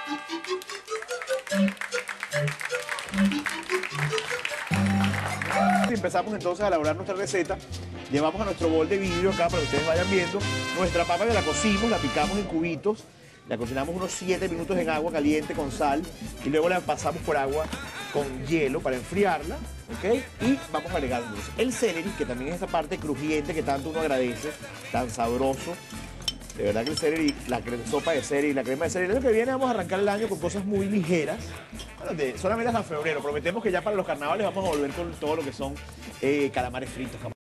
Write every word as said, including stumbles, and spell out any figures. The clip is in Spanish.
Empezamos entonces a elaborar nuestra receta. Llevamos a nuestro bol de vidrio acá para que ustedes vayan viendo. Nuestra papa que la cocimos, la picamos en cubitos, la cocinamos unos siete minutos en agua caliente con sal y luego la pasamos por agua con hielo para enfriarla, ¿ok? Y vamos agregando el celery, que también es esa parte crujiente que tanto uno agradece, tan sabroso. De verdad que el celery, la sopa de celery, la crema de celery, el año que viene vamos a arrancar el año con cosas muy ligeras. Bueno, de, solamente hasta febrero. Prometemos que ya para los carnavales vamos a volver con todo lo que son eh, calamares fritos.